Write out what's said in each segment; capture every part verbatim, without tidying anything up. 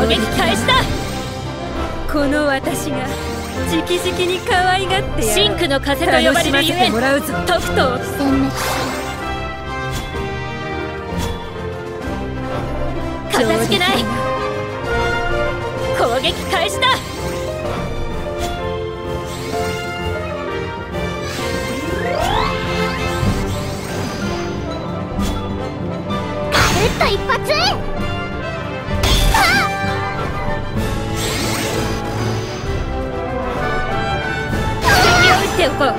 撃開始だ。 この私が直々に可愛がってやる。 真紅の風と呼ばれるゆえもらうぞ。 とくと殲滅かたじけない。攻撃開始だ。 打った一発。 敵を撃っておこう。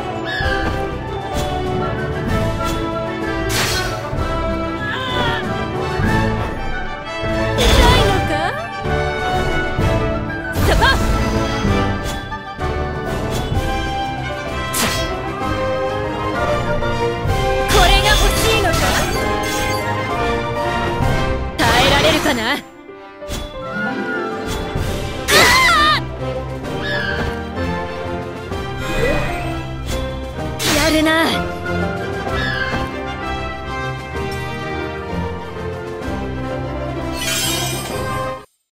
痛いのか。 そこ。これが欲しいのか。耐えられるかな。やるな。